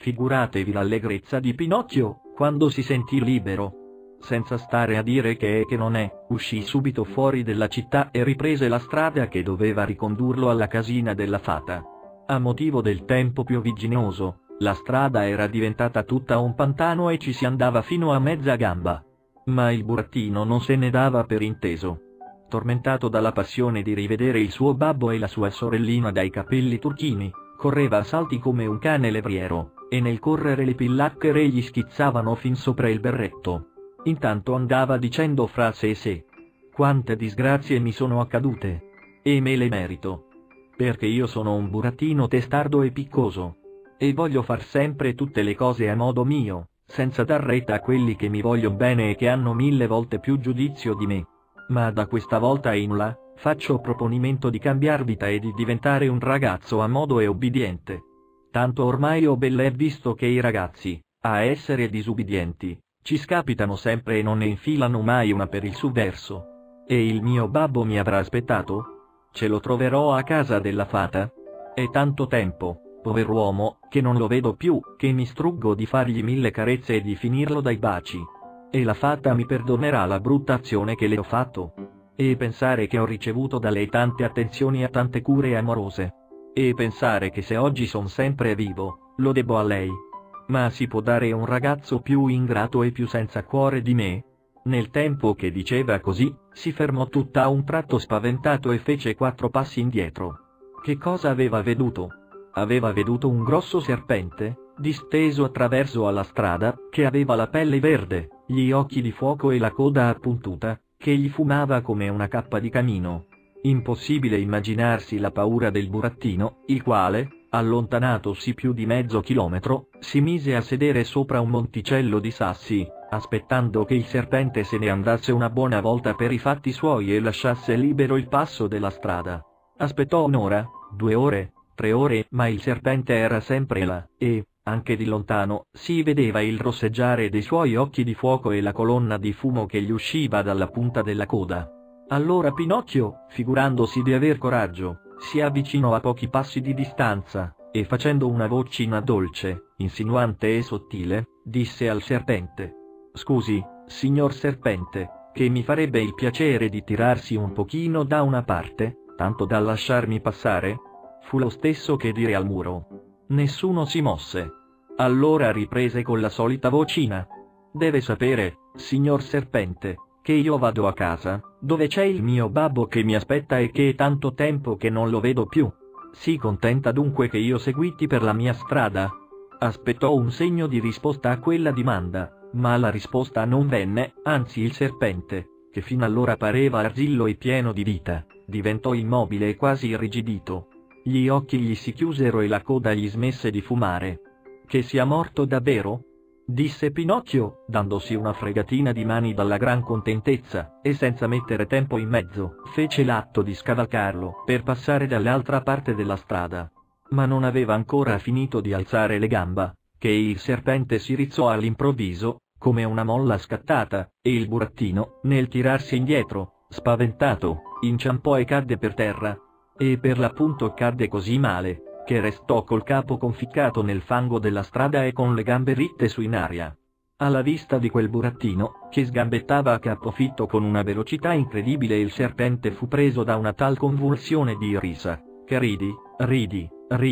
Figuratevi l'allegrezza di Pinocchio, quando si sentì libero. Senza stare a dire che è che non è, uscì subito fuori della città e riprese la strada che doveva ricondurlo alla casina della fata. A motivo del tempo piovigginoso, la strada era diventata tutta un pantano e ci si andava fino a mezza gamba. Ma il burattino non se ne dava per inteso. Tormentato dalla passione di rivedere il suo babbo e la sua sorellina dai capelli turchini, correva a salti come un cane levriero, e nel correre le pillacchere gli schizzavano fin sopra il berretto. Intanto andava dicendo fra sé e sé: quante disgrazie mi sono accadute! E me le merito. Perché io sono un burattino testardo e piccoso. E voglio far sempre tutte le cose a modo mio, senza dar retta a quelli che mi vogliono bene e che hanno 1000 volte più giudizio di me. Ma da questa volta in là, faccio proponimento di cambiar vita e di diventare un ragazzo a modo e obbediente. Tanto ormai ho bell'e visto che i ragazzi, a essere disubbidienti, ci scapitano sempre e non ne infilano mai una per il suo verso. E il mio babbo mi avrà aspettato? Ce lo troverò a casa della fata? È tanto tempo, pover'uomo, che non lo vedo più, che mi struggo di fargli 1000 carezze e di finirlo dai baci. E la fata mi perdonerà la brutta azione che le ho fatto. E pensare che ho ricevuto da lei tante attenzioni e tante cure amorose. E pensare che se oggi son sempre vivo, lo debbo a lei. Ma si può dare un ragazzo più ingrato e più senza cuore di me? Nel tempo che diceva così, si fermò tutta a un tratto spaventato e fece 4 passi indietro. Che cosa aveva veduto? Aveva veduto un grosso serpente, disteso attraverso alla strada, che aveva la pelle verde, gli occhi di fuoco e la coda appuntuta, che gli fumava come una cappa di camino. Impossibile immaginarsi la paura del burattino, il quale, allontanatosi più di mezzo chilometro, si mise a sedere sopra un monticello di sassi, aspettando che il serpente se ne andasse una buona volta per i fatti suoi e lasciasse libero il passo della strada. Aspettò 1 ora, 2 ore, 3 ore, ma il serpente era sempre là, e, anche di lontano, si vedeva il rosseggiare dei suoi occhi di fuoco e la colonna di fumo che gli usciva dalla punta della coda. Allora Pinocchio, figurandosi di aver coraggio, si avvicinò a pochi passi di distanza, e facendo una vocina dolce, insinuante e sottile, disse al serpente: «Scusi, signor serpente, che mi farebbe il piacere di tirarsi un pochino da una parte, tanto da lasciarmi passare?» Fu lo stesso che dire al muro. Nessuno si mosse. Allora riprese con la solita vocina: «Deve sapere, signor serpente, che io vado a casa, dove c'è il mio babbo che mi aspetta e che è tanto tempo che non lo vedo più. Si contenta dunque che io seguiti per la mia strada?» Aspettò un segno di risposta a quella domanda, ma la risposta non venne, anzi il serpente, che fino allora pareva argillo e pieno di vita, diventò immobile e quasi irrigidito. Gli occhi gli si chiusero e la coda gli smesse di fumare. «Che sia morto davvero?» disse Pinocchio, dandosi una fregatina di mani dalla gran contentezza, e senza mettere tempo in mezzo, fece l'atto di scavalcarlo, per passare dall'altra parte della strada. Ma non aveva ancora finito di alzare le gambe, che il serpente si rizzò all'improvviso, come una molla scattata, e il burattino, nel tirarsi indietro, spaventato, inciampò e cadde per terra. E per l'appunto cadde così male, che restò col capo conficcato nel fango della strada e con le gambe ritte su in aria. Alla vista di quel burattino, che sgambettava a capofitto con una velocità incredibile, il serpente fu preso da una tal convulsione di risa, che ridi,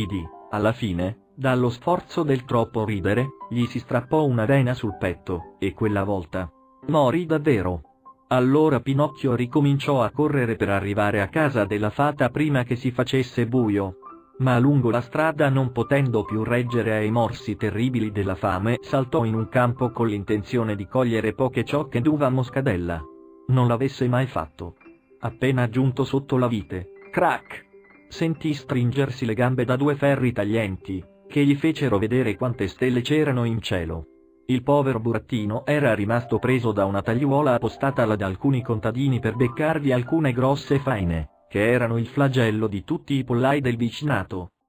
alla fine, dallo sforzo del troppo ridere, gli si strappò una vena sul petto, e quella volta morì davvero. Allora Pinocchio ricominciò a correre per arrivare a casa della fata prima che si facesse buio. Ma lungo la strada, non potendo più reggere ai morsi terribili della fame, saltò in un campo con l'intenzione di cogliere poche ciocche d'uva moscadella. Non l'avesse mai fatto. Appena giunto sotto la vite, crac! Sentì stringersi le gambe da 2 ferri taglienti, che gli fecero vedere quante stelle c'erano in cielo. Il povero burattino era rimasto preso da una tagliuola appostata là da alcuni contadini per beccarvi alcune grosse faine, che erano il flagello di tutti i pollai del vicinato.